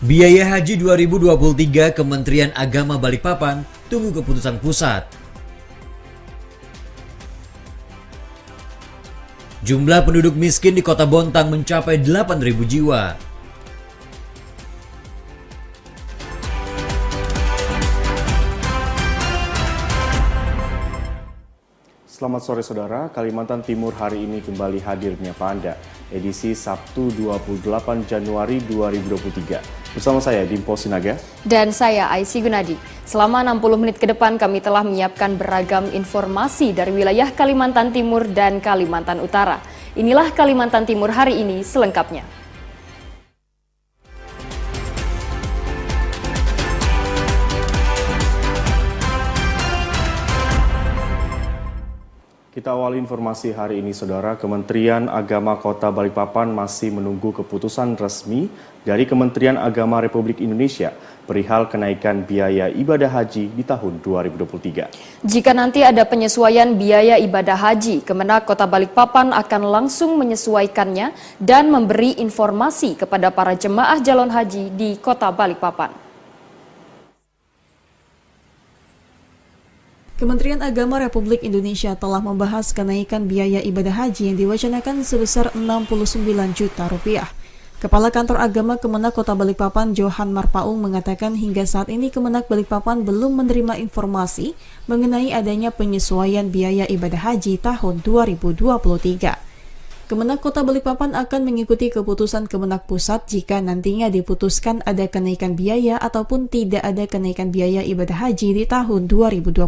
Biaya Haji 2023 Kementerian Agama Balikpapan tunggu keputusan pusat. Jumlah penduduk miskin di Kota Bontang mencapai 8.000 jiwa. Selamat sore saudara, Kalimantan Timur hari ini kembali hadir menyapa Anda, edisi Sabtu 28 Januari 2023. Bersama saya Dimpo Sinaga. Dan saya Aisy Gunadi. Selama 60 menit ke depan kami telah menyiapkan beragam informasi dari wilayah Kalimantan Timur dan Kalimantan Utara. Inilah Kalimantan Timur hari ini selengkapnya. Kita awali informasi hari ini, saudara. Kementerian Agama Kota Balikpapan masih menunggu keputusan resmi dari Kementerian Agama Republik Indonesia perihal kenaikan biaya ibadah haji di tahun 2023. Jika nanti ada penyesuaian biaya ibadah haji, Kemenak Kota Balikpapan akan langsung menyesuaikannya dan memberi informasi kepada para jemaah calon haji di Kota Balikpapan. Kementerian Agama Republik Indonesia telah membahas kenaikan biaya ibadah haji yang diwacanakan sebesar 69 juta rupiah. Kepala Kantor Agama Kemenak Kota Balikpapan, Johan Marpaung, mengatakan hingga saat ini Kemenak Balikpapan belum menerima informasi mengenai adanya penyesuaian biaya ibadah haji tahun 2023. Kemenak Kota Balikpapan akan mengikuti keputusan Kemenak Pusat jika nantinya diputuskan ada kenaikan biaya ataupun tidak ada kenaikan biaya ibadah haji di tahun 2023.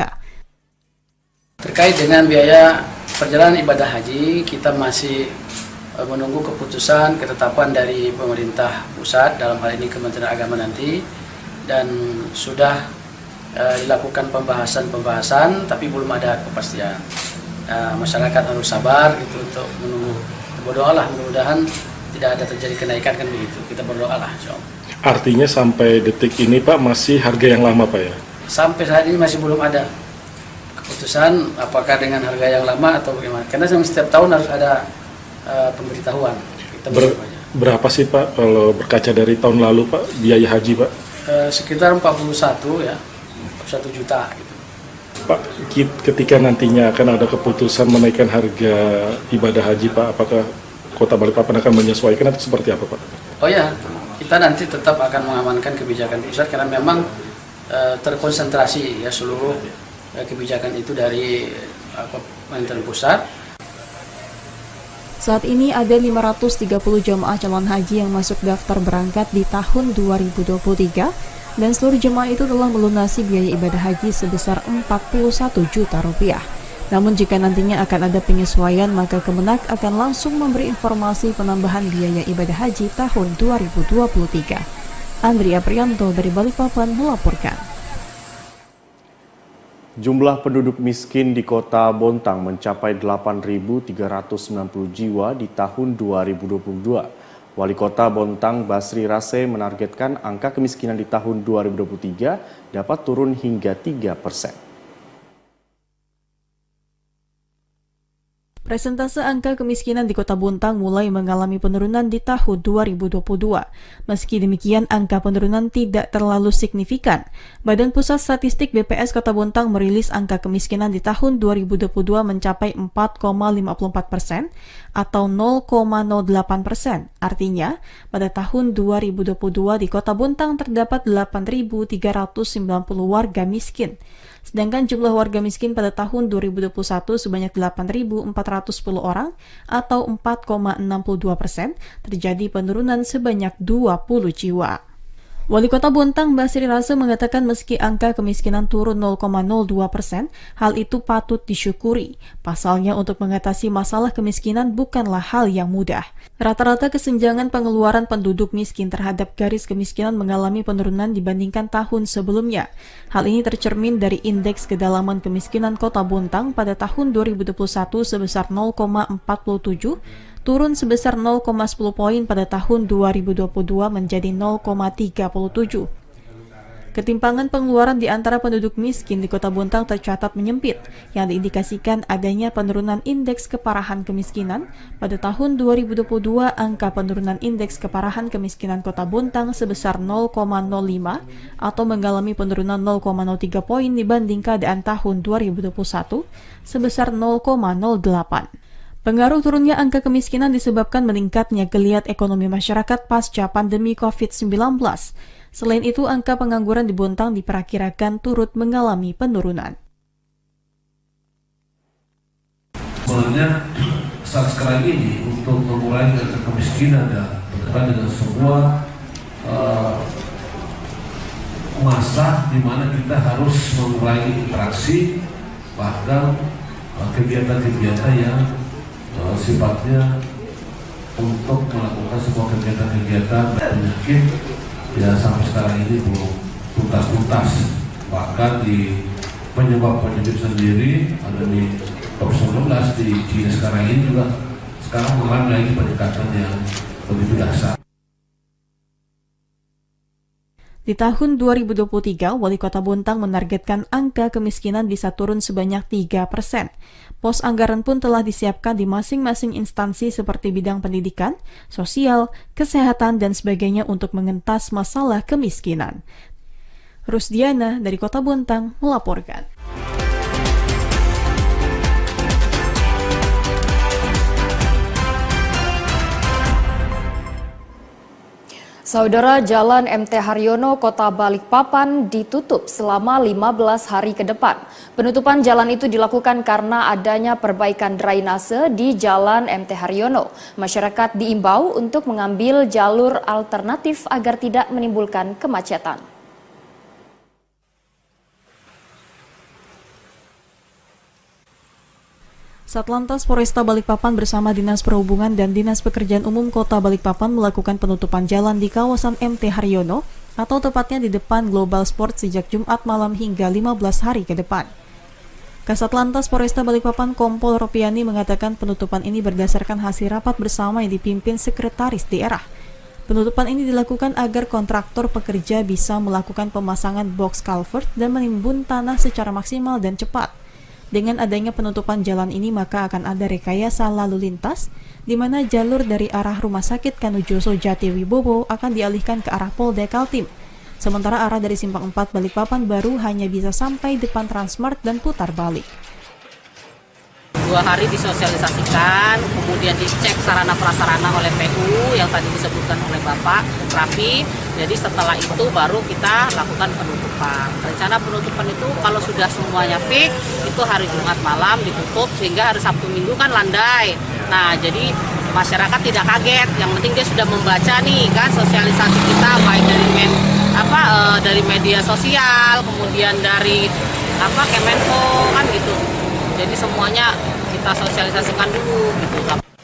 Terkait dengan biaya perjalanan ibadah haji, kita masih menunggu keputusan ketetapan dari pemerintah pusat, dalam hal ini Kementerian Agama nanti, dan sudah dilakukan pembahasan, tapi belum ada kepastian. Masyarakat harus sabar gitu untuk menunggu. Berdoalah, mudah-mudahan tidak ada terjadi kenaikan, kan begitu. Kita berdoalah, insyaallah. Artinya sampai detik ini Pak masih harga yang lama Pak ya? Sampai saat ini masih belum ada keputusan apakah dengan harga yang lama atau bagaimana. Karena setiap tahun harus ada pemberitahuan. Berapa sih Pak kalau berkaca dari tahun lalu Pak biaya haji Pak? Sekitar 41 ya, 1 juta gitu. Pak, ketika nantinya akan ada keputusan menaikkan harga ibadah haji Pak, apakah Kota Balikpapan akan menyesuaikan atau seperti apa Pak? Oh ya, kita nanti tetap akan mengamankan kebijakan pusat karena memang terkonsentrasi ya seluruh kebijakan itu dari Kementerian Pusat. Saat ini ada 530 jemaah calon haji yang masuk daftar berangkat di tahun 2023. Dan seluruh jemaah itu telah melunasi biaya ibadah haji sebesar 41 juta rupiah. Namun jika nantinya akan ada penyesuaian, maka Kemenak akan langsung memberi informasi penambahan biaya ibadah haji tahun 2023. Andrea Prianto dari Balikpapan melaporkan. Jumlah penduduk miskin di Kota Bontang mencapai 8.390 jiwa di tahun 2022. Wali Kota Bontang Basri Rase menargetkan angka kemiskinan di tahun 2023 dapat turun hingga 3%. Persentase angka kemiskinan di Kota Bontang mulai mengalami penurunan di tahun 2022. Meski demikian, angka penurunan tidak terlalu signifikan. Badan Pusat Statistik BPS Kota Bontang merilis angka kemiskinan di tahun 2022 mencapai 4,54% atau 0,08%. Artinya, pada tahun 2022 di Kota Bontang terdapat 8.390 warga miskin. Sedangkan jumlah warga miskin pada tahun 2021 sebanyak 8.410 orang atau 4,62%, terjadi penurunan sebanyak 20 jiwa. Wali Kota Bontang Basri Rase mengatakan meski angka kemiskinan turun 0,02%, hal itu patut disyukuri. Pasalnya untuk mengatasi masalah kemiskinan bukanlah hal yang mudah. Rata-rata kesenjangan pengeluaran penduduk miskin terhadap garis kemiskinan mengalami penurunan dibandingkan tahun sebelumnya. Hal ini tercermin dari indeks kedalaman kemiskinan Kota Bontang pada tahun 2021 sebesar 0,47, turun sebesar 0,10 poin pada tahun 2022 menjadi 0,37. Ketimpangan pengeluaran di antara penduduk miskin di Kota Bontang tercatat menyempit, yang diindikasikan adanya penurunan indeks keparahan kemiskinan. Pada tahun 2022, angka penurunan indeks keparahan kemiskinan Kota Bontang sebesar 0,05 atau mengalami penurunan 0,03 poin dibanding keadaan tahun 2021 sebesar 0,08. Pengaruh turunnya angka kemiskinan disebabkan meningkatnya geliat ekonomi masyarakat pasca pandemi COVID-19. Selain itu, angka pengangguran di Bontang diperkirakan turut mengalami penurunan. Sebenarnya saat sekarang ini untuk mengurangi angka kemiskinan dan berkaitan dengan sebuah masa di mana kita harus mengurangi interaksi, bahkan kegiatan-kegiatan yang sifatnya untuk melakukan sebuah kegiatan-kegiatan penyakit ya sampai sekarang ini belum tuntas-tuntas. Bahkan di penyebab-penyakit sendiri ada di COVID-19 di China sekarang ini juga sekarang mengalami lagi peningkatan yang begitu dahsyat. Di tahun 2023, Wali Kota Bontang menargetkan angka kemiskinan bisa turun sebanyak 3%. Pos anggaran pun telah disiapkan di masing-masing instansi seperti bidang pendidikan, sosial, kesehatan, dan sebagainya untuk mengentas masalah kemiskinan. Rusdiana dari Kota Bontang melaporkan. Saudara, Jalan MT Haryono, Kota Balikpapan ditutup selama 15 hari ke depan. Penutupan jalan itu dilakukan karena adanya perbaikan drainase di Jalan MT Haryono. Masyarakat diimbau untuk mengambil jalur alternatif agar tidak menimbulkan kemacetan. Satlantas Polresta Balikpapan bersama Dinas Perhubungan dan Dinas Pekerjaan Umum Kota Balikpapan melakukan penutupan jalan di kawasan MT Haryono atau tepatnya di depan Global Sport sejak Jumat malam hingga 15 hari ke depan. Kasatlantas Polresta Balikpapan Kompol Ropiani mengatakan penutupan ini berdasarkan hasil rapat bersama yang dipimpin Sekretaris Daerah. Penutupan ini dilakukan agar kontraktor pekerja bisa melakukan pemasangan box culvert dan menimbun tanah secara maksimal dan cepat. Dengan adanya penutupan jalan ini, maka akan ada rekayasa lalu lintas, di mana jalur dari arah Rumah Sakit Kanujoso Jatiwibowo akan dialihkan ke arah Polda Kaltim. Sementara arah dari Simpang 4 Balikpapan baru hanya bisa sampai depan Transmart dan putar balik. 2 hari disosialisasikan, kemudian dicek sarana prasarana oleh PU yang tadi disebutkan oleh Bapak Raffi. Jadi setelah itu baru kita lakukan penutupan. Rencana penutupan itu kalau sudah semuanya fix, itu hari Jumat malam ditutup sehingga hari Sabtu Minggu kan landai. Nah, jadi masyarakat tidak kaget. Yang penting dia sudah membaca nih kan sosialisasi kita baik dari media sosial, kemudian dari Kemenko kan gitu. Jadi semuanya kita sosialisasikan dulu gitu.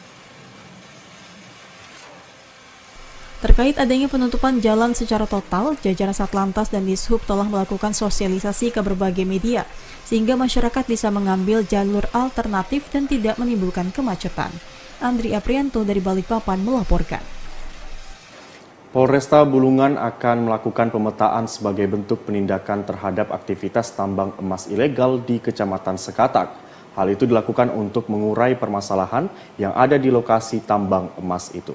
Terkait adanya penutupan jalan secara total, jajaran Satlantas dan Dishub telah melakukan sosialisasi ke berbagai media, sehingga masyarakat bisa mengambil jalur alternatif dan tidak menimbulkan kemacetan. Andri Aprianto dari Balikpapan melaporkan. Polresta Bulungan akan melakukan pemetaan sebagai bentuk penindakan terhadap aktivitas tambang emas ilegal di Kecamatan Sekatak. Hal itu dilakukan untuk mengurai permasalahan yang ada di lokasi tambang emas itu.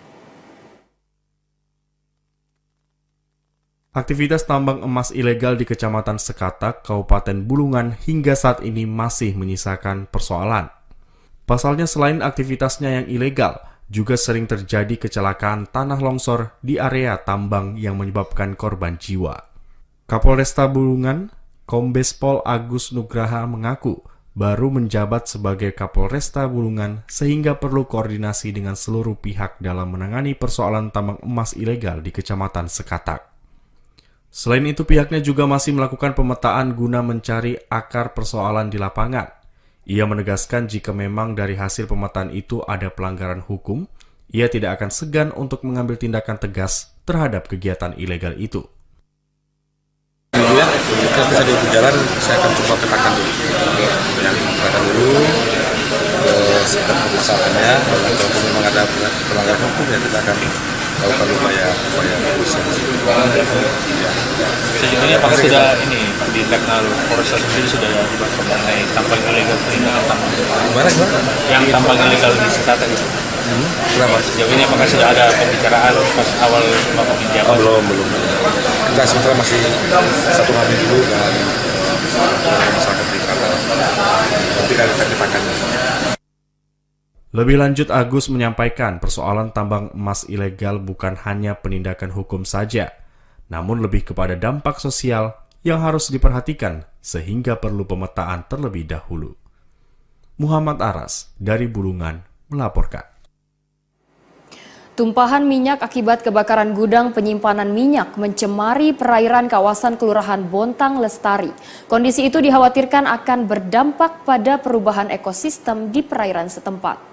Aktivitas tambang emas ilegal di Kecamatan Sekatak, Kabupaten Bulungan hingga saat ini masih menyisakan persoalan. Pasalnya selain aktivitasnya yang ilegal, juga sering terjadi kecelakaan tanah longsor di area tambang yang menyebabkan korban jiwa. Kapolresta Bulungan, Kombes Pol Agus Nugraha mengaku baru menjabat sebagai Kapolresta Bulungan sehingga perlu koordinasi dengan seluruh pihak dalam menangani persoalan tambang emas ilegal di Kecamatan Sekatak. Selain itu, pihaknya juga masih melakukan pemetaan guna mencari akar persoalan di lapangan. Ia menegaskan jika memang dari hasil pemetaan itu ada pelanggaran hukum, ia tidak akan segan untuk mengambil tindakan tegas terhadap kegiatan ilegal itu. Dulu kita bisa di jalan, saya akan coba petakan dulu. Yang petakan dulu, seperti masalahnya, kalau memang ada pelanggaran hukum ya kita akan lakukan upaya negosiasi. Sejujurnya apakah sudah ini di internal Polres sendiri sudah dibahas mengenai tambang ilegal penindakan tambang? Gimana? Yang tambang ilegal di Sekata itu. Kenapa? Sejauh ini apakah sudah ada pembicaraan pas awal Bapak menjabat? Belum. Kita sementara masih satu hari dulu dan masyarakat di Kata. Nanti kita akan. Lebih lanjut, Agus menyampaikan persoalan tambang emas ilegal bukan hanya penindakan hukum saja, namun lebih kepada dampak sosial yang harus diperhatikan sehingga perlu pemetaan terlebih dahulu. Muhammad Aras dari Bulungan melaporkan. Tumpahan minyak akibat kebakaran gudang penyimpanan minyak mencemari perairan kawasan Kelurahan Bontang Lestari. Kondisi itu dikhawatirkan akan berdampak pada perubahan ekosistem di perairan setempat.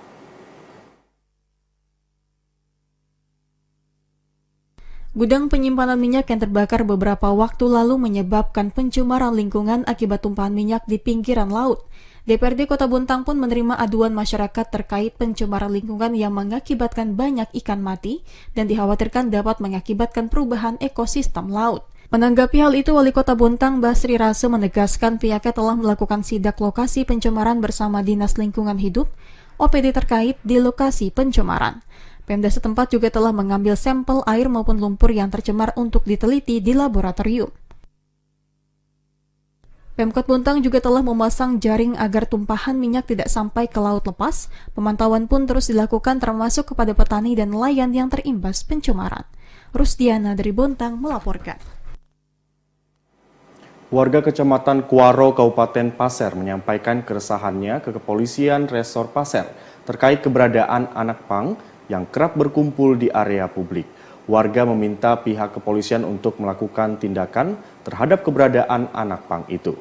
Gudang penyimpanan minyak yang terbakar beberapa waktu lalu menyebabkan pencemaran lingkungan akibat tumpahan minyak di pinggiran laut. DPRD Kota Bontang pun menerima aduan masyarakat terkait pencemaran lingkungan yang mengakibatkan banyak ikan mati dan dikhawatirkan dapat mengakibatkan perubahan ekosistem laut. Menanggapi hal itu, Wali Kota Bontang Basri Rase menegaskan pihaknya telah melakukan sidak lokasi pencemaran bersama Dinas Lingkungan Hidup, OPD terkait di lokasi pencemaran. Pemda setempat juga telah mengambil sampel air maupun lumpur yang tercemar untuk diteliti di laboratorium. Pemkot Bontang juga telah memasang jaring agar tumpahan minyak tidak sampai ke laut lepas. Pemantauan pun terus dilakukan termasuk kepada petani dan nelayan yang terimbas pencemaran. Rusdiana dari Bontang melaporkan. Warga Kecamatan Kuaro, Kabupaten Pasir menyampaikan keresahannya ke Kepolisian Resor Pasir terkait keberadaan anak pang yang kerap berkumpul di area publik. Warga meminta pihak kepolisian untuk melakukan tindakan terhadap keberadaan anak pang itu.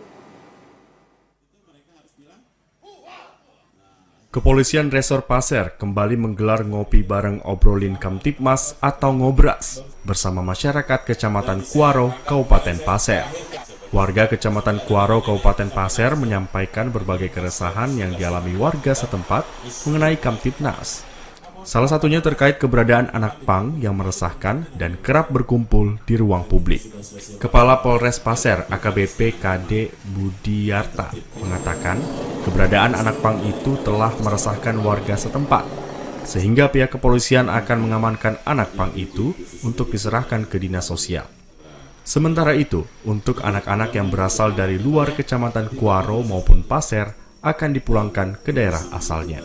Kepolisian Resor Pasir kembali menggelar ngopi bareng obrolin Kamtipmas atau Ngobras bersama masyarakat Kecamatan Kuaro, Kabupaten Pasir. Warga Kecamatan Kuaro, Kabupaten Pasir menyampaikan berbagai keresahan yang dialami warga setempat mengenai Kamtipnas. Salah satunya terkait keberadaan anak pang yang meresahkan dan kerap berkumpul di ruang publik. Kepala Polres Pasir AKBP KD Budiyarta mengatakan keberadaan anak pang itu telah meresahkan warga setempat, sehingga pihak kepolisian akan mengamankan anak pang itu untuk diserahkan ke dinas sosial. Sementara itu, untuk anak-anak yang berasal dari luar Kecamatan Kuaro maupun Pasir akan dipulangkan ke daerah asalnya.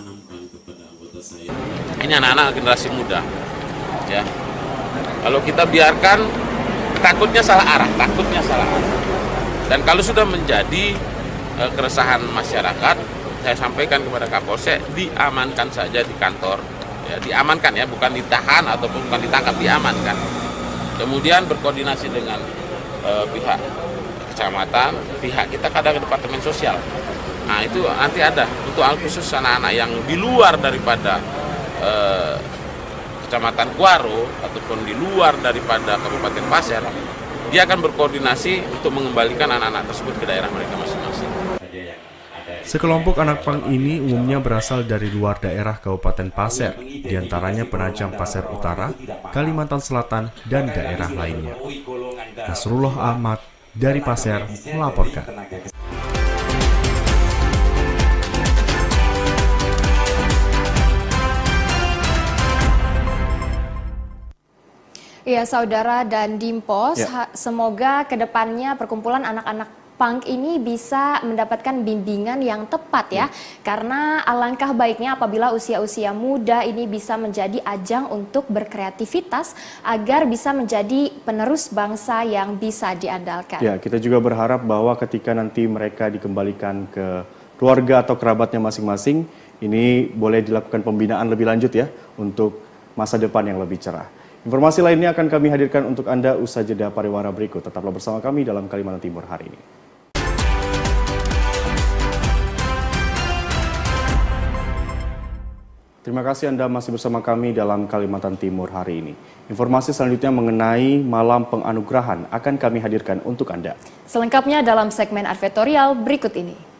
Ini anak-anak generasi muda, ya. Kalau kita biarkan, takutnya salah arah. Dan kalau sudah menjadi keresahan masyarakat, saya sampaikan kepada Kapolsek, diamankan saja di kantor, ya, diamankan ya, bukan ditahan ataupun bukan ditangkap, diamankan. Kemudian berkoordinasi dengan pihak kecamatan, pihak kita kadang Departemen Sosial. Nah itu nanti ada untuk hal khusus anak-anak yang di luar daripada Kecamatan Kuaro ataupun di luar daripada Kabupaten Pasir, dia akan berkoordinasi untuk mengembalikan anak-anak tersebut ke daerah mereka masing-masing. Sekelompok anak pang ini umumnya berasal dari luar daerah Kabupaten Pasir, diantaranya Penajam Pasir Utara, Kalimantan Selatan, dan daerah lainnya. Nasrullah Ahmad dari Pasir melaporkan. Ya, saudara dan Dimpos, semoga kedepannya perkumpulan anak-anak punk ini bisa mendapatkan bimbingan yang tepat ya. Karena alangkah baiknya apabila usia-usia muda ini bisa menjadi ajang untuk berkreativitas agar bisa menjadi penerus bangsa yang bisa diandalkan. Ya, kita juga berharap bahwa ketika nanti mereka dikembalikan ke keluarga atau kerabatnya masing-masing, ini boleh dilakukan pembinaan lebih lanjut ya untuk masa depan yang lebih cerah. Informasi lainnya akan kami hadirkan untuk Anda usai jeda pariwara berikut. Tetaplah bersama kami dalam Kalimantan Timur hari ini. Terima kasih Anda masih bersama kami dalam Kalimantan Timur hari ini. Informasi selanjutnya mengenai Malam Penganugerahan akan kami hadirkan untuk Anda. Selengkapnya dalam segmen advertorial berikut ini.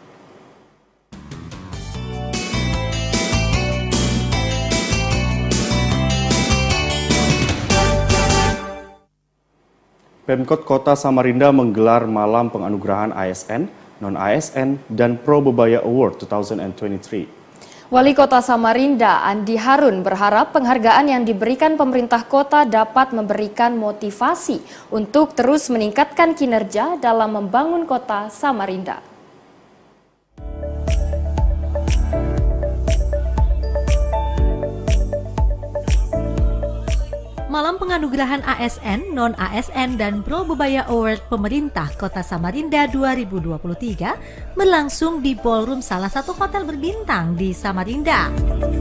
Pemkot Kota Samarinda menggelar malam penganugerahan ASN, non-ASN, dan Pro Bebaya Award 2023. Wali Kota Samarinda, Andi Harun, berharap penghargaan yang diberikan pemerintah kota dapat memberikan motivasi untuk terus meningkatkan kinerja dalam membangun kota Samarinda. Malam penganugerahan ASN, non-ASN, dan Pro Bebaya Award Pemerintah Kota Samarinda 2023 berlangsung di ballroom salah satu hotel berbintang di Samarinda.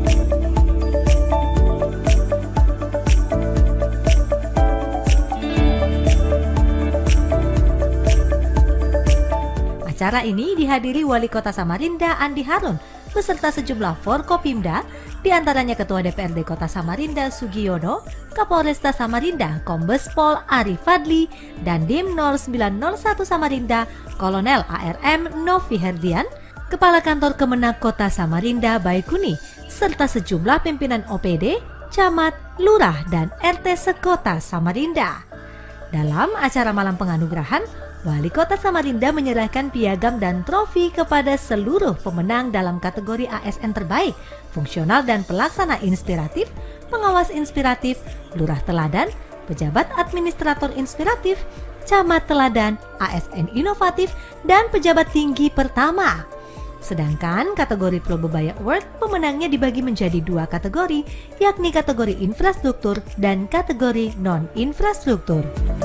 Acara ini dihadiri Wali Kota Samarinda Andi Harun beserta sejumlah Forkopimda, diantaranya Ketua DPRD Kota Samarinda Sugiono, Kapolresta Samarinda Kombes Pol Ari Fadli, dan Dim 0901 Samarinda Kolonel ARM Novi Herdian, Kepala Kantor Kemenak Kota Samarinda Baikuni, serta sejumlah pimpinan OPD, Camat, Lurah, dan RT sekota Samarinda. Dalam acara malam penganugerahan, Wali Kota Samarinda menyerahkan piagam dan trofi kepada seluruh pemenang dalam kategori ASN terbaik, fungsional dan pelaksana inspiratif, pengawas inspiratif, lurah teladan, pejabat administrator inspiratif, camat teladan, ASN inovatif, dan pejabat tinggi pertama. Sedangkan kategori Pro Bebaya Award pemenangnya dibagi menjadi dua kategori, yakni kategori infrastruktur dan kategori non-infrastruktur.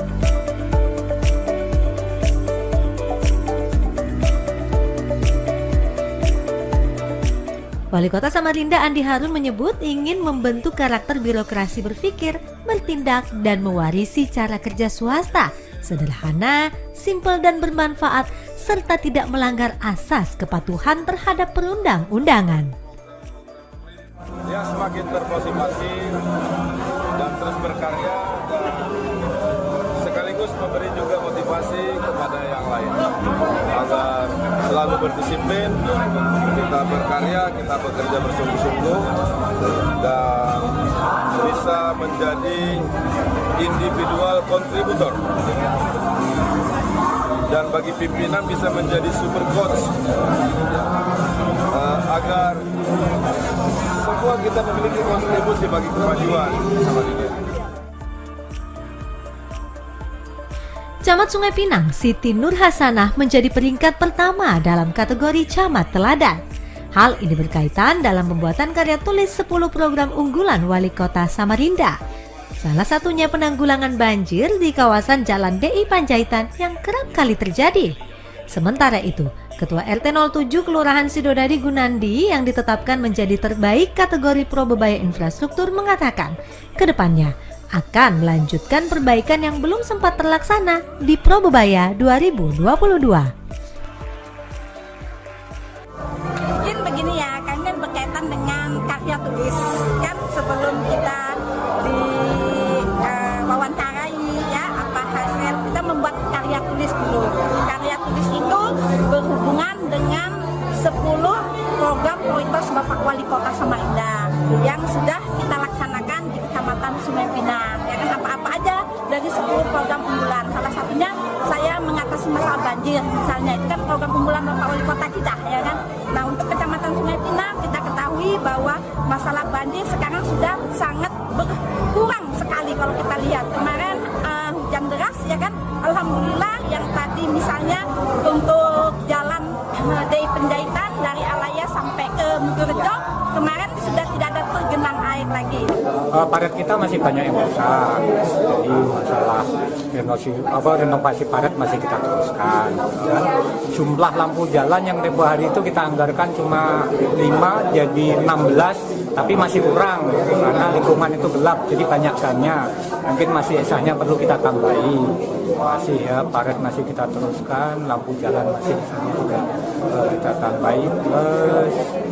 Wali Kota Samarinda Andi Harun menyebut ingin membentuk karakter birokrasi berpikir, bertindak, dan mewarisi cara kerja swasta, sederhana, simpel, dan bermanfaat, serta tidak melanggar asas kepatuhan terhadap perundang-undangan. Dia semakin termotivasi dan terus berkarya, dan sekaligus memberi juga motivasi kepada yang lain agar selalu berdisiplin, kita berkarya, kita bekerja bersungguh-sungguh, dan bisa menjadi individual kontributor. Dan bagi pimpinan bisa menjadi super coach, agar semua kita memiliki kontribusi bagi kemajuan Samarinda. Camat Sungai Pinang, Siti Nur Hasanah menjadi peringkat pertama dalam kategori Camat Teladan. Hal ini berkaitan dalam pembuatan karya tulis 10 program unggulan Wali Kota Samarinda. Salah satunya penanggulangan banjir di kawasan Jalan DI Panjaitan yang kerap kali terjadi. Sementara itu, Ketua RT 07 Kelurahan Sidodadi Gunandi yang ditetapkan menjadi terbaik kategori Pro Bebaya Infrastruktur mengatakan, kedepannya akan melanjutkan perbaikan yang belum sempat terlaksana di Pro Bebaya 2022. Mungkin begini ya, kami kan berkaitan dengan karya tulis. Kan sebelum kita diwawancarai ya apa hasil, kita membuat karya tulis dulu. Karya tulis itu berhubungan dengan 10 program prioritas Bapak Wali Kota Samarinda yang sudah kita laksanakan di Kecamatan Sungai Pinang. Ya kan, apa-apa aja dari 10 program unggulan. Salah satunya saya mengatasi masalah banjir misalnya, itu kan program unggulan Bapak Wali Kota kita ya kan. Nah, untuk Kecamatan Sungai Pinang kita ketahui bahwa masalah banjir sekarang sudah sangat berkurang sekali kalau kita lihat. Kemarin hujan deras ya kan, alhamdulillah yang tadi misalnya untuk jalan dari Penjaitan dari Alaya sampai ke Mugurejo kemarin sudah tidak ada tergenang air lagi. Paret kita masih banyak yang rusak, jadi masalah renovasi paret masih kita teruskan. Jumlah lampu jalan yang tempo hari itu kita anggarkan cuma 5 jadi 16, tapi masih kurang karena lingkungan itu gelap, jadi banyak gannya. Mungkin masih sisanya perlu kita tambahi. Masih ya, paret masih kita teruskan, lampu jalan masih sisanya juga kita tambahin. Plus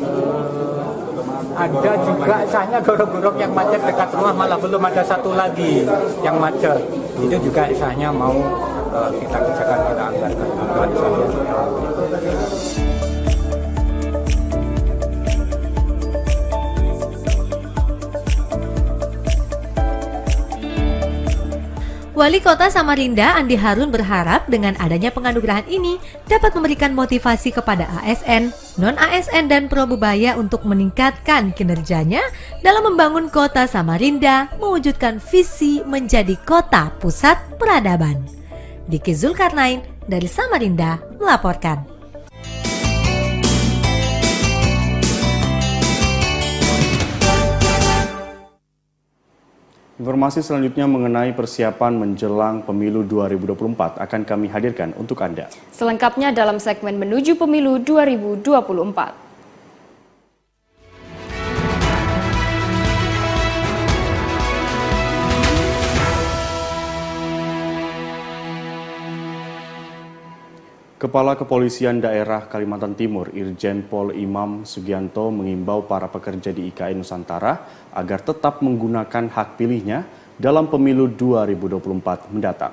ada juga misalnya gorok-gorok yang macet dekat rumah, malah belum ada satu lagi yang macet. Itu juga misalnya mau kita kerjakan, kita anggarkan juga misalnya. Wali Kota Samarinda Andi Harun berharap dengan adanya penganugerahan ini dapat memberikan motivasi kepada ASN, non-ASN dan Probebaya untuk meningkatkan kinerjanya dalam membangun Kota Samarinda mewujudkan visi menjadi kota pusat peradaban. Diki Zulkarnain dari Samarinda melaporkan. Informasi selanjutnya mengenai persiapan menjelang pemilu 2024 akan kami hadirkan untuk Anda. Selengkapnya dalam segmen Menuju Pemilu 2024. Kepala Kepolisian Daerah Kalimantan Timur, Irjen Pol Imam Sugianto mengimbau para pekerja di IKN Nusantara agar tetap menggunakan hak pilihnya dalam pemilu 2024 mendatang.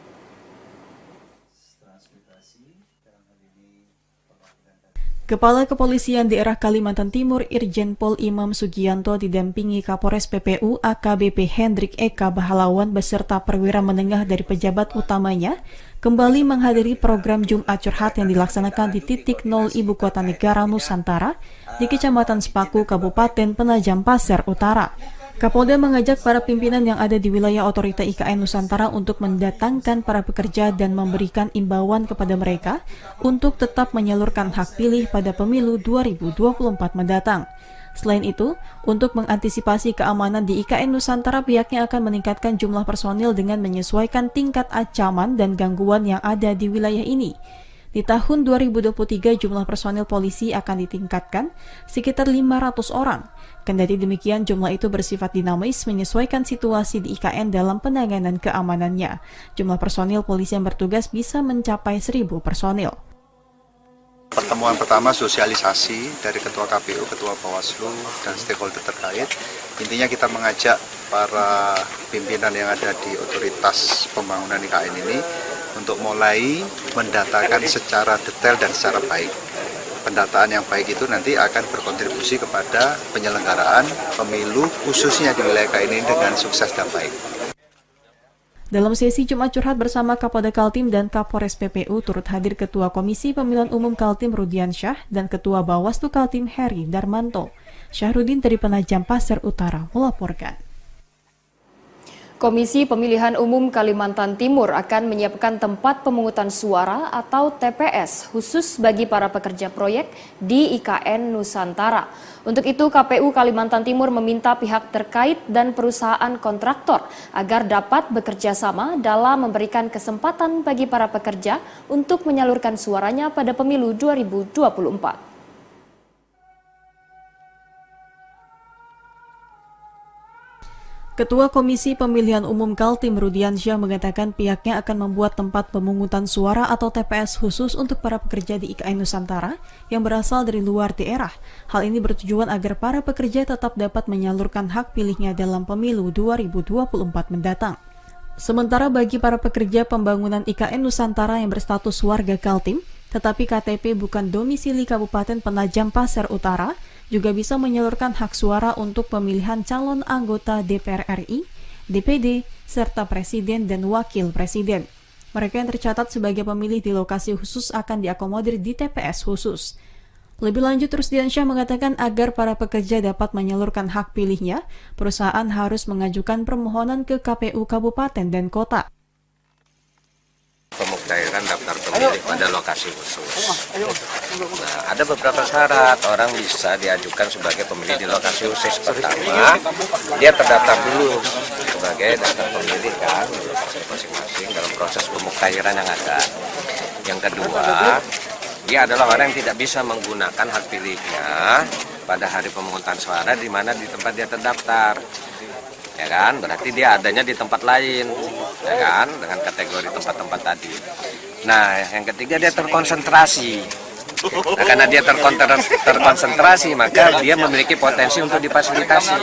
Kepala Kepolisian Daerah Kalimantan Timur Irjen Pol Imam Sugianto didampingi Kapolres PPU AKBP Hendrik Eka Bahalawan beserta perwira menengah dari pejabat utamanya kembali menghadiri program Jumat Curhat yang dilaksanakan di titik 0 Ibu Kota Negara Nusantara di Kecamatan Sepaku, Kabupaten Penajam Pasir Utara. Kapolda mengajak para pimpinan yang ada di wilayah otorita IKN Nusantara untuk mendatangkan para pekerja dan memberikan imbauan kepada mereka untuk tetap menyalurkan hak pilih pada pemilu 2024 mendatang. Selain itu, untuk mengantisipasi keamanan di IKN Nusantara, pihaknya akan meningkatkan jumlah personil dengan menyesuaikan tingkat ancaman dan gangguan yang ada di wilayah ini. Di tahun 2023, jumlah personil polisi akan ditingkatkan sekitar 500 orang. Kendati demikian, jumlah itu bersifat dinamis menyesuaikan situasi di IKN dalam penanganan keamanannya. Jumlah personil polisi yang bertugas bisa mencapai 1.000 personil. Pertemuan pertama sosialisasi dari Ketua KPU, Ketua Bawaslu, dan stakeholder terkait. Intinya kita mengajak para pimpinan yang ada di otoritas pembangunan IKN ini untuk mulai mendatakan secara detail dan secara baik. Pendataan yang baik itu nanti akan berkontribusi kepada penyelenggaraan pemilu khususnya di wilayah IKN ini dengan sukses dan baik. Dalam sesi Jumat Curhat bersama Kapolda Kaltim dan Kapolres PPU turut hadir Ketua Komisi Pemilihan Umum Kaltim Rudiansyah dan Ketua Bawaslu Kaltim Heri Darmanto. Syahrudin dari Penajam Pasir Utara melaporkan. Komisi Pemilihan Umum Kalimantan Timur akan menyiapkan tempat pemungutan suara atau TPS khusus bagi para pekerja proyek di IKN Nusantara. Untuk itu, KPU Kalimantan Timur meminta pihak terkait dan perusahaan kontraktor agar dapat bekerja sama dalam memberikan kesempatan bagi para pekerja untuk menyalurkan suaranya pada pemilu 2024. Ketua Komisi Pemilihan Umum Kaltim Rudiansyah mengatakan pihaknya akan membuat tempat pemungutan suara atau TPS khusus untuk para pekerja di IKN Nusantara yang berasal dari luar daerah. Hal ini bertujuan agar para pekerja tetap dapat menyalurkan hak pilihnya dalam pemilu 2024 mendatang. Sementara bagi para pekerja pembangunan IKN Nusantara yang berstatus warga Kaltim, tetapi KTP bukan domisili Kabupaten Penajam Pasir Utara, juga bisa menyalurkan hak suara untuk pemilihan calon anggota DPR RI, DPD, serta Presiden dan Wakil Presiden. Mereka yang tercatat sebagai pemilih di lokasi khusus akan diakomodir di TPS khusus. Lebih lanjut, Rusdiansyah mengatakan agar para pekerja dapat menyalurkan hak pilihnya, perusahaan harus mengajukan permohonan ke KPU Kabupaten dan Kota. Pemuktairan daftar pemilih pada lokasi khusus. Nah, ada beberapa syarat orang bisa diajukan sebagai pemilih di lokasi khusus. Pertama, dia terdaftar dulu sebagai daftar pemilih kan di lokasi masing-masing dalam proses pemuktairan yang ada. Yang kedua, dia adalah orang yang tidak bisa menggunakan hak pilihnya pada hari pemungutan suara di mana di tempat dia terdaftar. Ya kan, berarti dia adanya di tempat lain, ya kan, dengan kategori tempat-tempat tadi. Nah, yang ketiga dia terkonsentrasi. Nah, karena dia terkonsentrasi, maka dia memiliki potensi untuk difasilitasi.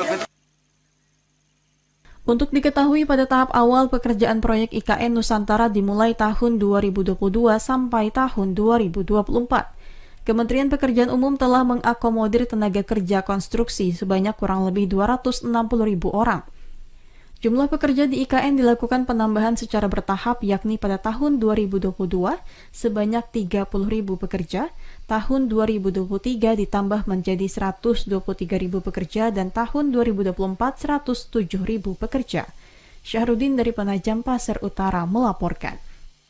Untuk diketahui, pada tahap awal pekerjaan proyek IKN Nusantara dimulai tahun 2022 sampai tahun 2024. Kementerian Pekerjaan Umum telah mengakomodir tenaga kerja konstruksi sebanyak kurang lebih 260.000 orang. Jumlah pekerja di IKN dilakukan penambahan secara bertahap yakni pada tahun 2022 sebanyak 30.000 pekerja, tahun 2023 ditambah menjadi 123.000 pekerja dan tahun 2024 107.000 pekerja. Syahrudin dari Penajam Pasir Utara melaporkan.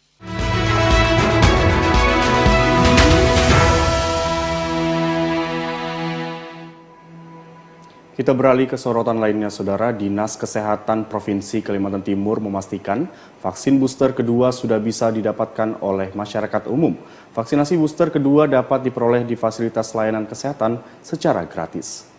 Kita beralih ke sorotan lainnya, Saudara. Dinas Kesehatan Provinsi Kalimantan Timur memastikan vaksin booster kedua sudah bisa didapatkan oleh masyarakat umum. Vaksinasi booster kedua dapat diperoleh di fasilitas layanan kesehatan secara gratis.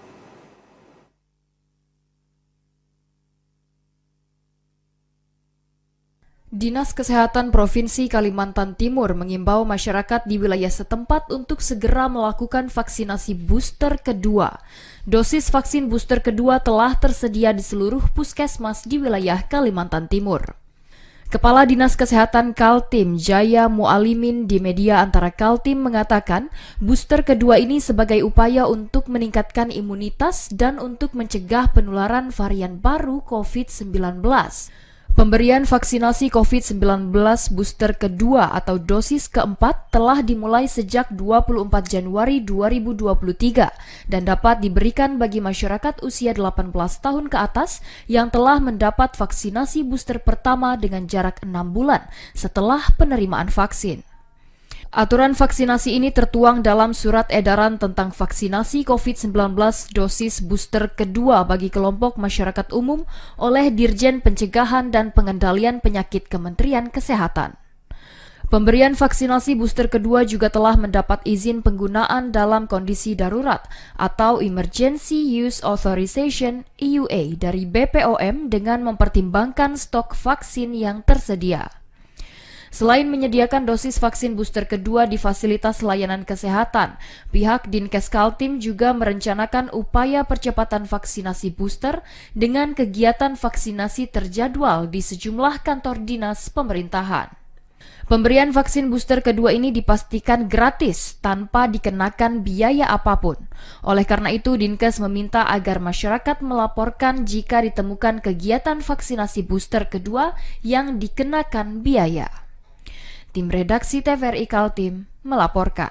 Dinas Kesehatan Provinsi Kalimantan Timur mengimbau masyarakat di wilayah setempat untuk segera melakukan vaksinasi booster kedua. Dosis vaksin booster kedua telah tersedia di seluruh puskesmas di wilayah Kalimantan Timur. Kepala Dinas Kesehatan Kaltim, Jaya Mualimin, di media antara Kaltim mengatakan booster kedua ini sebagai upaya untuk meningkatkan imunitas dan untuk mencegah penularan varian baru COVID-19. Pemberian vaksinasi COVID-19 booster kedua atau dosis keempat telah dimulai sejak 24 Januari 2023 dan dapat diberikan bagi masyarakat usia 18 tahun ke atas yang telah mendapat vaksinasi booster pertama dengan jarak 6 bulan setelah penerimaan vaksin. Aturan vaksinasi ini tertuang dalam surat edaran tentang vaksinasi COVID-19 dosis booster kedua bagi kelompok masyarakat umum oleh Dirjen Pencegahan dan Pengendalian Penyakit Kementerian Kesehatan. Pemberian vaksinasi booster kedua juga telah mendapat izin penggunaan dalam kondisi darurat atau Emergency Use Authorization EUA dari BPOM dengan mempertimbangkan stok vaksin yang tersedia. Selain menyediakan dosis vaksin booster kedua di fasilitas layanan kesehatan, pihak Dinkes Kaltim juga merencanakan upaya percepatan vaksinasi booster dengan kegiatan vaksinasi terjadwal di sejumlah kantor dinas pemerintahan. Pemberian vaksin booster kedua ini dipastikan gratis tanpa dikenakan biaya apapun. Oleh karena itu, Dinkes meminta agar masyarakat melaporkan jika ditemukan kegiatan vaksinasi booster kedua yang dikenakan biaya. Tim redaksi TVRI Kaltim melaporkan.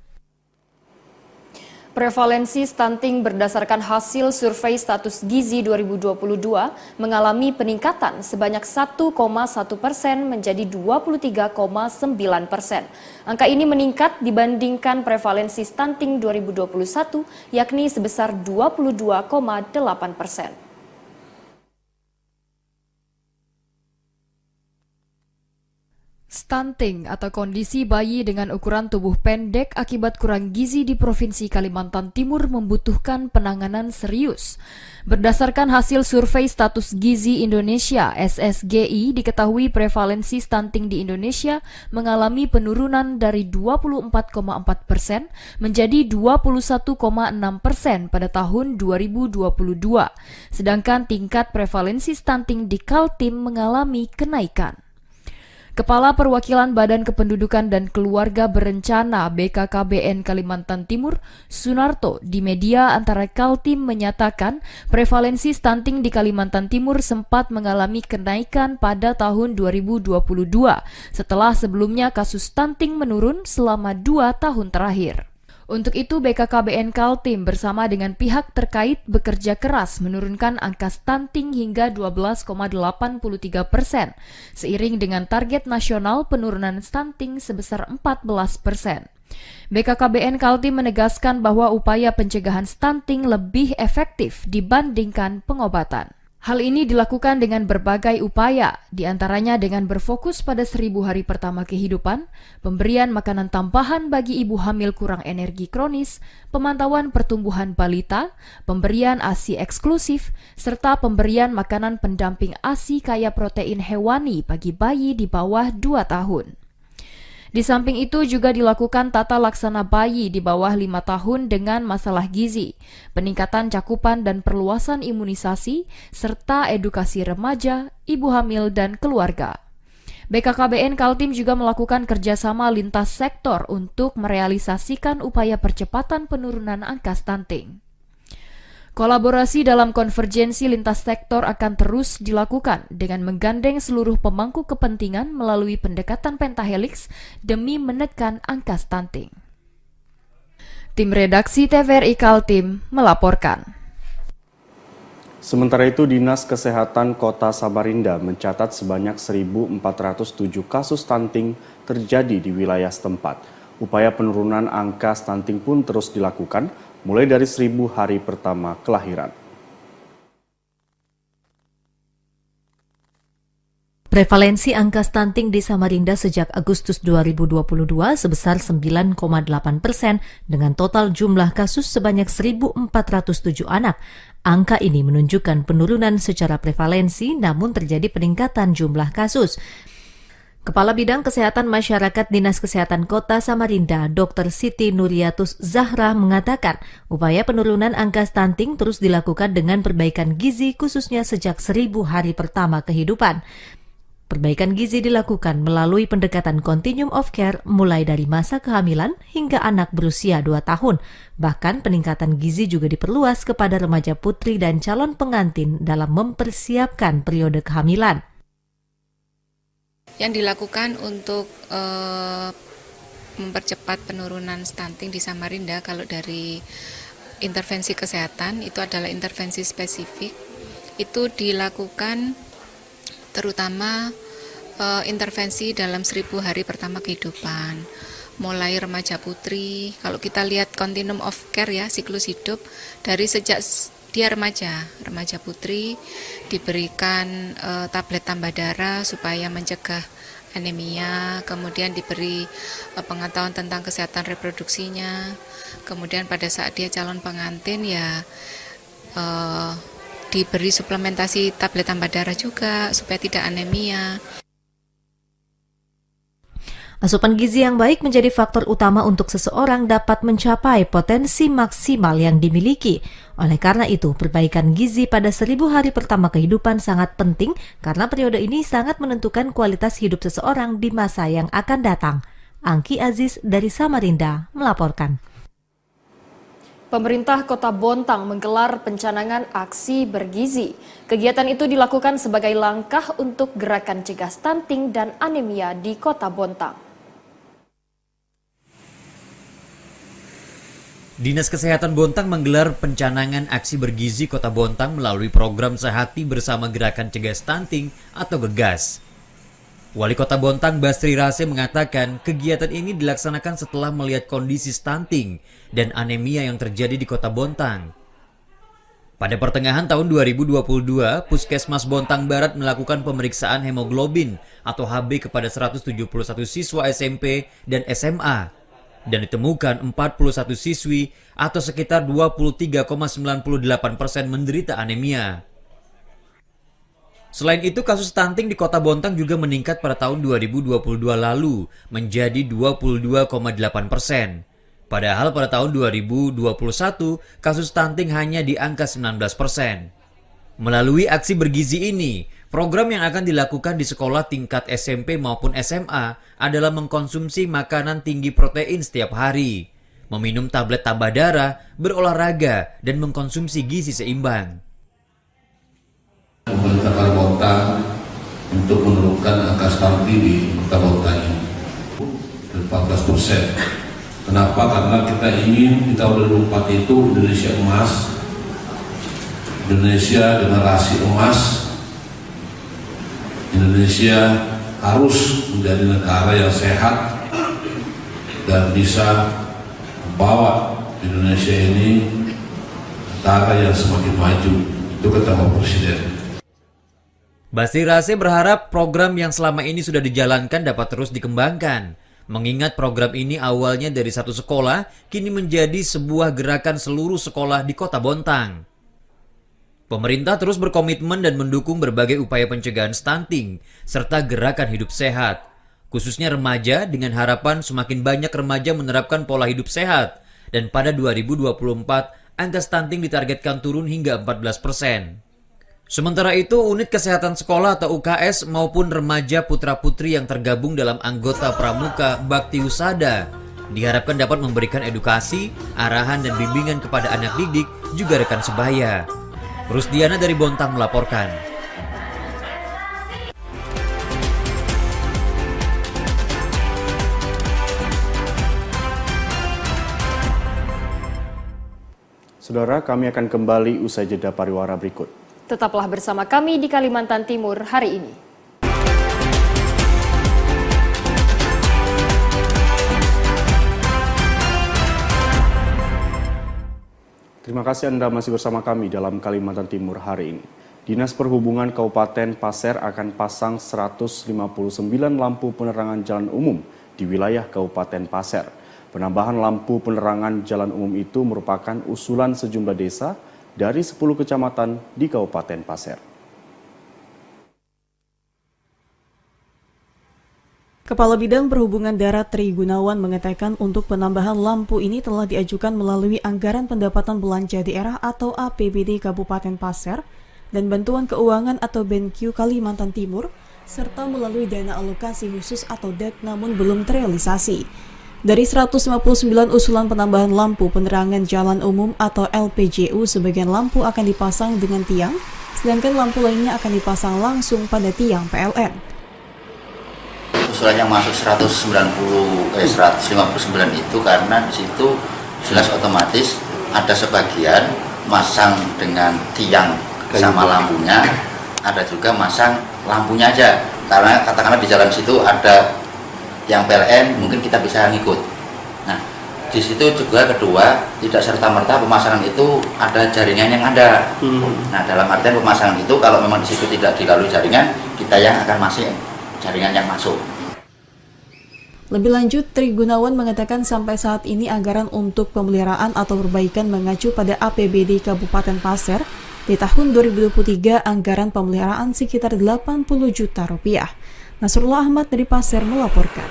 Prevalensi stunting berdasarkan hasil survei status gizi 2022 mengalami peningkatan sebanyak 1,1% menjadi 23,9%. Angka ini meningkat dibandingkan prevalensi stunting 2021 yakni sebesar 22,8%. Stunting atau kondisi bayi dengan ukuran tubuh pendek akibat kurang gizi di Provinsi Kalimantan Timur membutuhkan penanganan serius. Berdasarkan hasil survei status gizi Indonesia SSGI, diketahui prevalensi stunting di Indonesia mengalami penurunan dari 24,4% menjadi 21,6% pada tahun 2022. Sedangkan tingkat prevalensi stunting di Kaltim mengalami kenaikan. Kepala Perwakilan Badan Kependudukan dan Keluarga Berencana BKKBN Kalimantan Timur, Sunarto, di media antara Kaltim menyatakan prevalensi stunting di Kalimantan Timur sempat mengalami kenaikan pada tahun 2022 setelah sebelumnya kasus stunting menurun selama 2 tahun terakhir. Untuk itu, BKKBN Kaltim bersama dengan pihak terkait bekerja keras menurunkan angka stunting hingga 12,83%, seiring dengan target nasional penurunan stunting sebesar 14%. BKKBN Kaltim menegaskan bahwa upaya pencegahan stunting lebih efektif dibandingkan pengobatan. Hal ini dilakukan dengan berbagai upaya, diantaranya dengan berfokus pada 1000 hari pertama kehidupan, pemberian makanan tambahan bagi ibu hamil kurang energi kronis, pemantauan pertumbuhan balita, pemberian ASI eksklusif, serta pemberian makanan pendamping ASI kaya protein hewani bagi bayi di bawah 2 tahun. Di samping itu juga dilakukan tata laksana bayi di bawah 5 tahun dengan masalah gizi, peningkatan cakupan dan perluasan imunisasi, serta edukasi remaja, ibu hamil, dan keluarga. BKKBN Kaltim juga melakukan kerjasama lintas sektor untuk merealisasikan upaya percepatan penurunan angka stunting. Kolaborasi dalam konvergensi lintas sektor akan terus dilakukan dengan menggandeng seluruh pemangku kepentingan melalui pendekatan pentahelix demi menekan angka stunting. Tim redaksi TVRI Kaltim melaporkan. Sementara itu, Dinas Kesehatan Kota Samarinda mencatat sebanyak 1.407 kasus stunting terjadi di wilayah setempat. Upaya penurunan angka stunting pun terus dilakukan, mulai dari 1.000 hari pertama kelahiran. Prevalensi angka stunting di Samarinda sejak Agustus 2022 sebesar 9,8% dengan total jumlah kasus sebanyak 1.407 anak. Angka ini menunjukkan penurunan secara prevalensi namun terjadi peningkatan jumlah kasus. Kepala Bidang Kesehatan Masyarakat Dinas Kesehatan Kota Samarinda, Dr. Siti Nuriatus Zahra mengatakan, upaya penurunan angka stunting terus dilakukan dengan perbaikan gizi khususnya sejak 1.000 hari pertama kehidupan. Perbaikan gizi dilakukan melalui pendekatan continuum of care mulai dari masa kehamilan hingga anak berusia 2 tahun. Bahkan peningkatan gizi juga diperluas kepada remaja putri dan calon pengantin dalam mempersiapkan periode kehamilan. Yang dilakukan untuk mempercepat penurunan stunting di Samarinda, kalau dari intervensi kesehatan itu adalah intervensi spesifik, itu dilakukan terutama intervensi dalam 1.000 hari pertama kehidupan, mulai remaja putri. Kalau kita lihat continuum of care ya, siklus hidup dari sejak dia remaja putri diberikan tablet tambah darah supaya mencegah anemia, kemudian diberi pengetahuan tentang kesehatan reproduksinya, kemudian pada saat dia calon pengantin ya diberi suplementasi tablet tambah darah juga supaya tidak anemia. Asupan gizi yang baik menjadi faktor utama untuk seseorang dapat mencapai potensi maksimal yang dimiliki. Oleh karena itu, perbaikan gizi pada 1.000 hari pertama kehidupan sangat penting karena periode ini sangat menentukan kualitas hidup seseorang di masa yang akan datang. Angki Aziz dari Samarinda melaporkan. Pemerintah Kota Bontang menggelar pencanangan aksi bergizi. Kegiatan itu dilakukan sebagai langkah untuk gerakan cegah stunting dan anemia di Kota Bontang. Dinas Kesehatan Bontang menggelar pencanangan aksi bergizi Kota Bontang melalui program Sehati bersama Gerakan Cegah Stunting atau GEGAS. Wali Kota Bontang Basri Rase mengatakan kegiatan ini dilaksanakan setelah melihat kondisi stunting dan anemia yang terjadi di Kota Bontang. Pada pertengahan tahun 2022, Puskesmas Bontang Barat melakukan pemeriksaan hemoglobin atau HB kepada 171 siswa SMP dan SMA dan ditemukan 41 siswi atau sekitar 23,98% menderita anemia. Selain itu, kasus stunting di Kota Bontang juga meningkat pada tahun 2022 lalu menjadi 22,8%. Padahal pada tahun 2021, kasus stunting hanya di angka 19%. Melalui aksi bergizi ini, program yang akan dilakukan di sekolah tingkat SMP maupun SMA adalah mengkonsumsi makanan tinggi protein setiap hari, meminum tablet tambah darah, berolahraga, dan mengkonsumsi gizi seimbang. Pemerintah Kota Bontang untuk menurunkan angka stunting di Kota Bontang ini 14%. Kenapa? Karena kita ingin di tahun 2024 itu Indonesia emas, Indonesia generasi emas, Indonesia harus menjadi negara yang sehat dan bisa membawa Indonesia ini negara yang semakin maju. Itu kata Bapak Presiden. Basri Rase berharap program yang selama ini sudah dijalankan dapat terus dikembangkan. Mengingat program ini awalnya dari satu sekolah, kini menjadi sebuah gerakan seluruh sekolah di Kota Bontang. Pemerintah terus berkomitmen dan mendukung berbagai upaya pencegahan stunting, serta gerakan hidup sehat. Khususnya remaja dengan harapan semakin banyak remaja menerapkan pola hidup sehat. Dan pada 2024, angka stunting ditargetkan turun hingga 14%. Sementara itu, unit kesehatan sekolah atau UKS maupun remaja putra-putri yang tergabung dalam anggota Pramuka Bakti Husada diharapkan dapat memberikan edukasi, arahan dan bimbingan kepada anak didik juga rekan sebaya. Rusdiana dari Bontang melaporkan. Saudara, kami akan kembali usai jeda pariwara berikut. Tetaplah bersama kami di Kalimantan Timur hari ini. Terima kasih Anda masih bersama kami dalam Kalimantan Timur hari ini. Dinas Perhubungan Kabupaten Pasir akan pasang 159 lampu penerangan jalan umum di wilayah Kabupaten Pasir. Penambahan lampu penerangan jalan umum itu merupakan usulan sejumlah desa dari 10 kecamatan di Kabupaten Pasir. Kepala Bidang Perhubungan Darat Tri Gunawan mengatakan untuk penambahan lampu ini telah diajukan melalui Anggaran Pendapatan Belanja Daerah atau APBD Kabupaten Pasir dan Bantuan Keuangan atau BenQ Kalimantan Timur, serta melalui dana alokasi khusus atau DAK namun belum terrealisasi. Dari 159 usulan penambahan lampu penerangan jalan umum atau LPJU, sebagian lampu akan dipasang dengan tiang, sedangkan lampu lainnya akan dipasang langsung pada tiang PLN. Usulan yang masuk 159 itu karena di situ jelas otomatis ada sebagian masang dengan tiang sama lampunya, ada juga masang lampunya aja. Karena katakanlah di jalan situ ada yang PLN, mungkin kita bisa ngikut. Nah, di situ juga kedua, tidak serta-merta pemasangan itu ada jaringan yang ada. Nah, dalam artian pemasangan itu kalau memang di situ tidak dilalui jaringan, kita yang akan masih jaringan yang masuk. Lebih lanjut, Tri Gunawan mengatakan sampai saat ini anggaran untuk pemeliharaan atau perbaikan mengacu pada APBD Kabupaten Pasir. Di tahun 2023, anggaran pemeliharaan sekitar 80 juta rupiah. Nasrullah Ahmad dari Pasir melaporkan.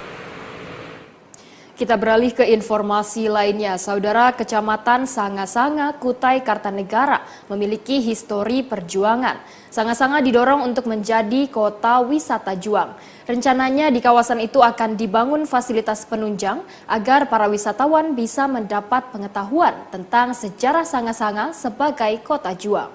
Kita beralih ke informasi lainnya. Saudara, Kecamatan Sanga-Sanga, Kutai Kartanegara memiliki histori perjuangan. Sanga-Sanga didorong untuk menjadi kota wisata juang. Rencananya di kawasan itu akan dibangun fasilitas penunjang agar para wisatawan bisa mendapat pengetahuan tentang sejarah Sanga-Sanga sebagai kota juang.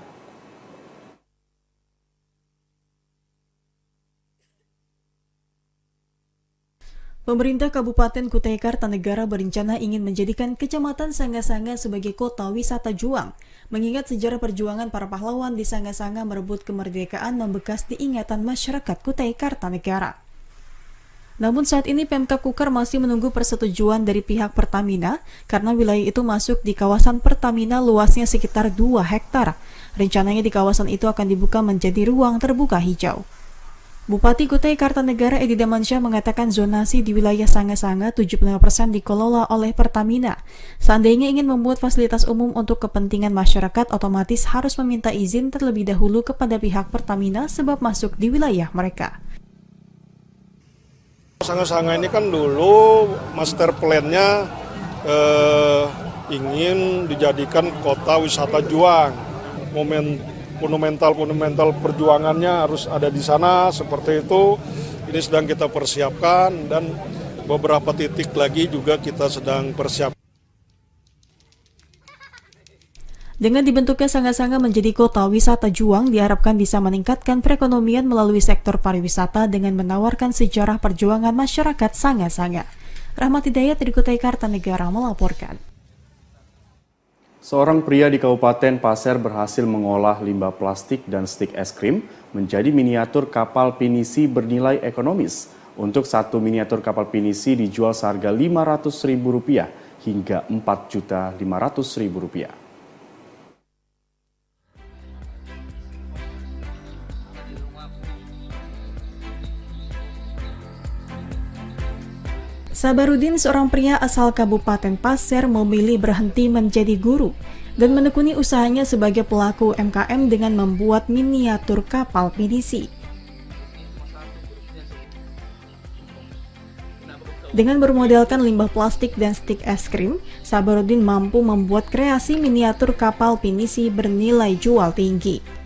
Pemerintah Kabupaten Kutai Kartanegara berencana ingin menjadikan Kecamatan Sanga-Sanga sebagai kota wisata juang, mengingat sejarah perjuangan para pahlawan di Sanga-Sanga merebut kemerdekaan membekas di ingatan masyarakat Kutai Kartanegara. Namun saat ini Pemkab Kukar masih menunggu persetujuan dari pihak Pertamina karena wilayah itu masuk di kawasan Pertamina luasnya sekitar 2 hektar. Rencananya di kawasan itu akan dibuka menjadi ruang terbuka hijau. Bupati Kutai Kartanegara Edi Damansyah mengatakan zonasi di wilayah Sanga-Sanga 75% dikelola oleh Pertamina. Seandainya ingin membuat fasilitas umum untuk kepentingan masyarakat, otomatis harus meminta izin terlebih dahulu kepada pihak Pertamina sebab masuk di wilayah mereka. Sanga-Sanga ini kan dulu master plan-nya ingin dijadikan kota wisata juang. Monumental perjuangannya harus ada di sana, seperti itu. Ini sedang kita persiapkan dan beberapa titik lagi juga kita sedang persiapkan. Dengan dibentuknya Sanga-Sanga menjadi kota wisata juang, diharapkan bisa meningkatkan perekonomian melalui sektor pariwisata dengan menawarkan sejarah perjuangan masyarakat Sanga-Sanga. Rahmat Hidayat dari Kutai Kartanegara melaporkan. Seorang pria di Kabupaten Pasir berhasil mengolah limbah plastik dan stik es krim menjadi miniatur kapal pinisi bernilai ekonomis. Untuk satu miniatur kapal pinisi dijual seharga Rp500.000 hingga Rp4.500.000. Sabarudin, seorang pria asal Kabupaten Pasir, memilih berhenti menjadi guru dan menekuni usahanya sebagai pelaku UMKM dengan membuat miniatur kapal pinisi. Dengan bermodalkan limbah plastik dan stik es krim, Sabarudin mampu membuat kreasi miniatur kapal pinisi bernilai jual tinggi.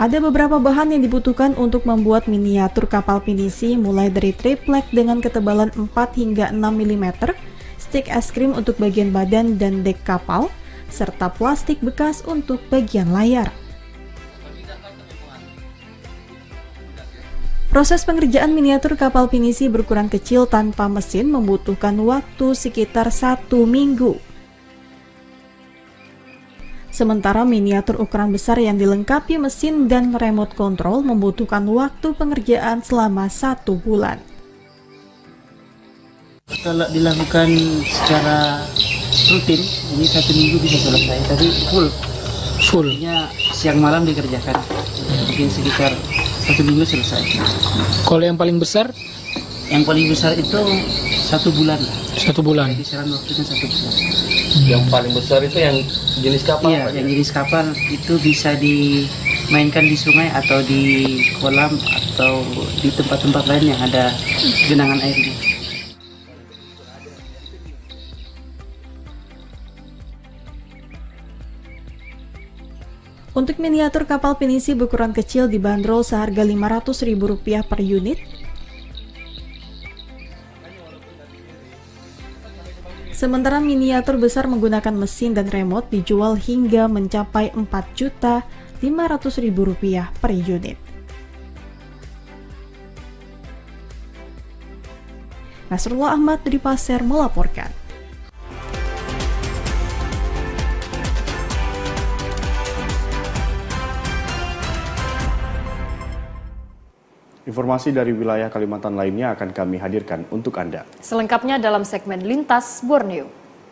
Ada beberapa bahan yang dibutuhkan untuk membuat miniatur kapal pinisi, mulai dari triplek dengan ketebalan 4 hingga 6 mm, stik es krim untuk bagian badan dan dek kapal, serta plastik bekas untuk bagian layar. Proses pengerjaan miniatur kapal pinisi berukuran kecil tanpa mesin membutuhkan waktu sekitar 1 minggu. Sementara miniatur ukuran besar yang dilengkapi mesin dan remote control membutuhkan waktu pengerjaan selama 1 bulan. Kalau dilakukan secara rutin, ini 1 minggu bisa selesai, tapi fullnya siang malam dikerjakan, mungkin sekitar 1 minggu selesai. Kalau yang paling besar? Yang paling besar itu 1 bulan. 1 bulan. Kisaran waktunya 1 bulan. Yang paling besar itu yang jenis kapal? Iya, yang jenis kapal itu bisa dimainkan di sungai atau di kolam atau di tempat-tempat lain yang ada genangan airnya. Untuk miniatur kapal pinisi berukuran kecil dibanderol seharga Rp500.000 per unit. Sementara miniatur besar menggunakan mesin dan remote dijual hingga mencapai Rp4.500.000 per unit. Nasrullah Ahmad dari Pasir melaporkan. Informasi dari wilayah Kalimantan lainnya akan kami hadirkan untuk Anda. Selengkapnya dalam segmen Lintas Borneo.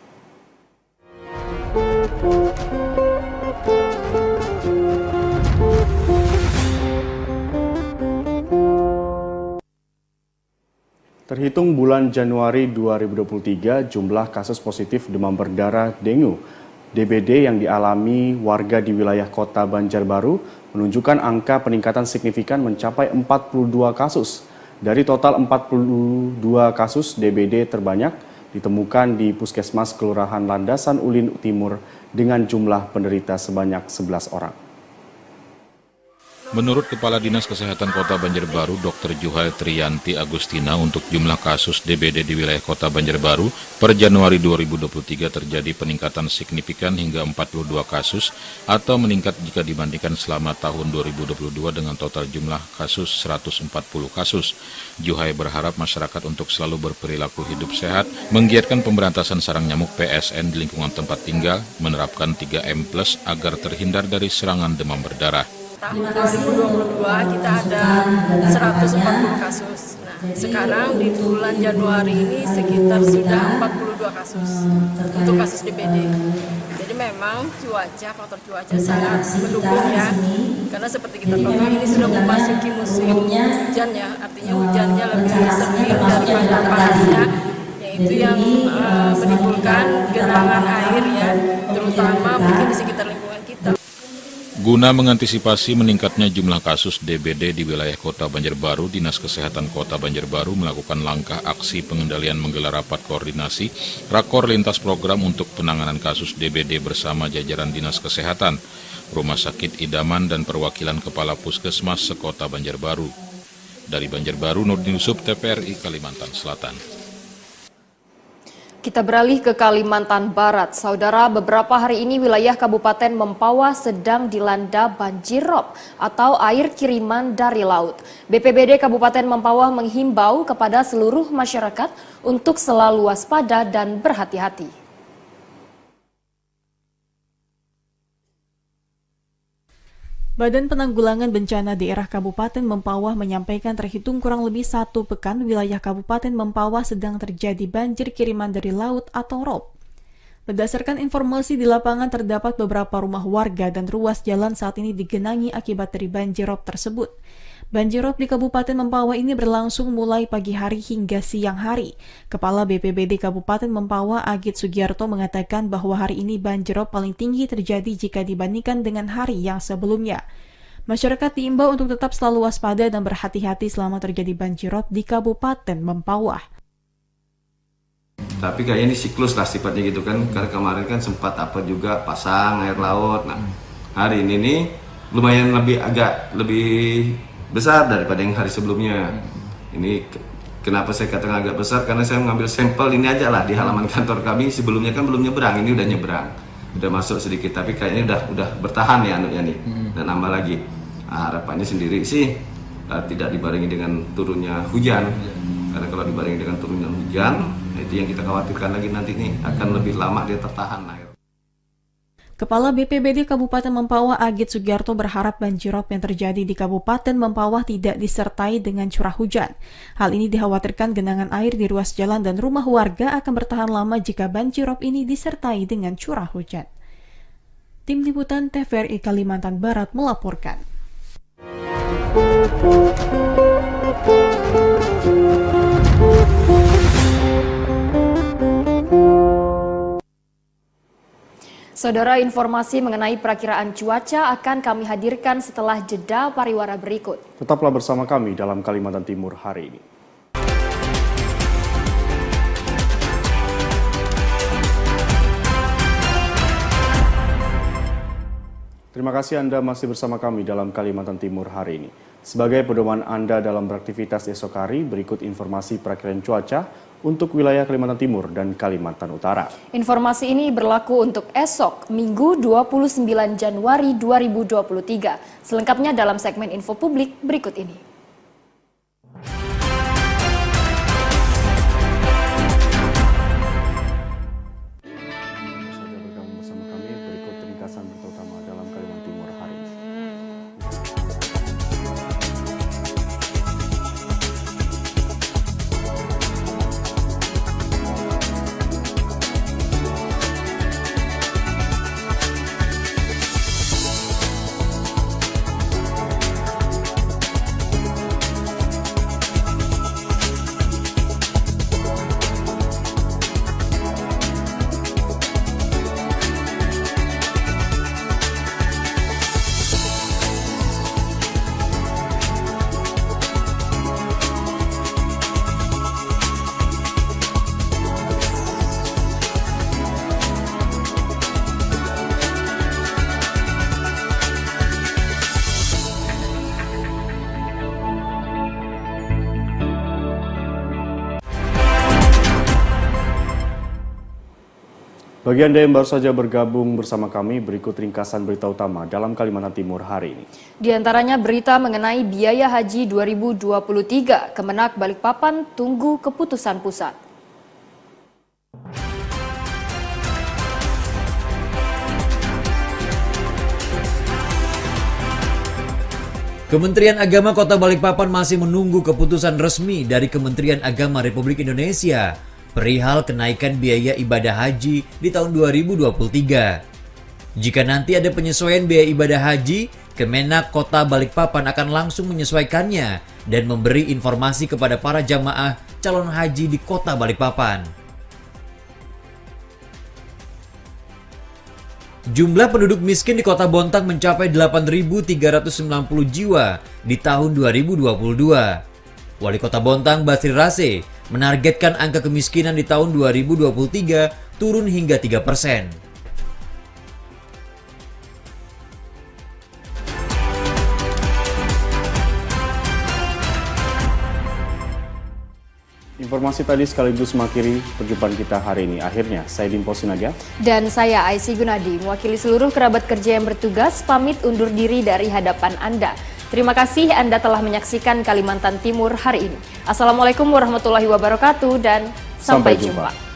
Terhitung bulan Januari 2023, jumlah kasus positif demam berdarah dengue DBD yang dialami warga di wilayah Kota Banjarbaru menunjukkan angka peningkatan signifikan mencapai 42 kasus. Dari total 42 kasus, DBD terbanyak ditemukan di Puskesmas Kelurahan Landasan Ulin Timur dengan jumlah penderita sebanyak 11 orang. Menurut Kepala Dinas Kesehatan Kota Banjarbaru, Dr. Juhai Triyanti Agustina, untuk jumlah kasus DBD di wilayah Kota Banjarbaru per Januari 2023 terjadi peningkatan signifikan hingga 42 kasus atau meningkat jika dibandingkan selama tahun 2022 dengan total jumlah kasus 140 kasus. Juhai berharap masyarakat untuk selalu berperilaku hidup sehat, menggiatkan pemberantasan sarang nyamuk PSN di lingkungan tempat tinggal, menerapkan 3M+ agar terhindar dari serangan demam berdarah. Tahun 2022 kita ada 140 kasus. Nah, sekarang di bulan Januari ini sekitar sudah 42 kasus untuk kasus DBD. Jadi memang faktor cuaca sangat mendukung ya. Karena seperti kita tahu ini sudah memasuki musim hujan ya. Artinya hujannya lebih sering daripada panasnya. Yaitu yang menimbulkan genangan air ya, terutama mungkin di sekitar lingkungan kita. Guna mengantisipasi meningkatnya jumlah kasus DBD di wilayah Kota Banjarbaru, Dinas Kesehatan Kota Banjarbaru melakukan langkah aksi pengendalian menggelar rapat koordinasi rakor lintas program untuk penanganan kasus DBD bersama jajaran Dinas Kesehatan, Rumah Sakit Idaman, dan perwakilan Kepala Puskesmas sekota Banjarbaru. Dari Banjarbaru, Nurdin Yusuf, TVRI Kalimantan Selatan. Kita beralih ke Kalimantan Barat. Saudara, beberapa hari ini wilayah Kabupaten Mempawah sedang dilanda banjir rob atau air kiriman dari laut. BPBD Kabupaten Mempawah menghimbau kepada seluruh masyarakat untuk selalu waspada dan berhati-hati. Badan Penanggulangan Bencana Daerah Kabupaten Mempawah menyampaikan terhitung kurang lebih 1 pekan wilayah Kabupaten Mempawah sedang terjadi banjir kiriman dari laut atau rob. Berdasarkan informasi di lapangan terdapat beberapa rumah warga dan ruas jalan saat ini digenangi akibat dari banjir rob tersebut. Banjir rob di Kabupaten Mempawah ini berlangsung mulai pagi hari hingga siang hari. Kepala BPBD Kabupaten Mempawah Agit Sugiarto mengatakan bahwa hari ini banjir rob paling tinggi terjadi jika dibandingkan dengan hari yang sebelumnya. Masyarakat diimbau untuk tetap selalu waspada dan berhati-hati selama terjadi banjir rob di Kabupaten Mempawah. Tapi kayaknya ini siklus lah sifatnya gitu kan, karena kemarin kan sempat juga pasang air laut. Nah, hari ini nih lumayan agak lebih besar daripada yang hari sebelumnya. Ini kenapa saya katakan agak besar, karena saya mengambil sampel ini aja lah di halaman kantor kami. Sebelumnya kan belum nyebrang, ini udah nyebrang, udah masuk sedikit, tapi kayaknya udah bertahan ya anunya nih, dan nambah lagi. Harapannya sendiri sih tidak dibarengi dengan turunnya hujan, karena kalau dibarengi dengan turunnya hujan, itu yang kita khawatirkan lagi nanti nih akan lebih lama dia tertahan air. Kepala BPBD Kabupaten Mempawah Agit Sugiarto berharap banjirop yang terjadi di Kabupaten Mempawah tidak disertai dengan curah hujan. Hal ini dikhawatirkan genangan air di ruas jalan dan rumah warga akan bertahan lama jika banjirop ini disertai dengan curah hujan. Tim Liputan TVRI Kalimantan Barat melaporkan. Saudara, informasi mengenai perakiraan cuaca akan kami hadirkan setelah jeda pariwara berikut. Tetaplah bersama kami dalam Kalimantan Timur hari ini. Terima kasih Anda masih bersama kami dalam Kalimantan Timur hari ini. Sebagai pedoman Anda dalam beraktivitas esok hari, berikut informasi perakiraan cuaca untuk wilayah Kalimantan Timur dan Kalimantan Utara. Informasi ini berlaku untuk esok, Minggu 29 Januari 2023. Selengkapnya dalam segmen info publik berikut ini. Bersama kami, berikut ringkasan berita utama dalam Kalimantan Timur hari ini. Bagi Anda yang baru saja bergabung bersama kami, berikut ringkasan berita utama dalam Kalimantan Timur hari ini. Di antaranya berita mengenai biaya haji 2023, Kemenak Balikpapan tunggu keputusan pusat. Kementerian Agama Kota Balikpapan masih menunggu keputusan resmi dari Kementerian Agama Republik Indonesia perihal kenaikan biaya ibadah haji di tahun 2023. Jika nanti ada penyesuaian biaya ibadah haji, Kemenak Kota Balikpapan akan langsung menyesuaikannya dan memberi informasi kepada para jamaah calon haji di Kota Balikpapan. Jumlah penduduk miskin di Kota Bontang mencapai 8.390 jiwa di tahun 2022. Wali Kota Bontang Basri Rase menargetkan angka kemiskinan di tahun 2023 turun hingga 3%. Informasi tadi sekaligus mengakhiri perjumpaan kita hari ini. Akhirnya, saya Dimpo Sinaga. Dan saya Aisy Gunadi, mewakili seluruh kerabat kerja yang bertugas, pamit undur diri dari hadapan Anda. Terima kasih Anda telah menyaksikan Kalimantan Timur hari ini. Assalamualaikum warahmatullahi wabarakatuh dan sampai jumpa.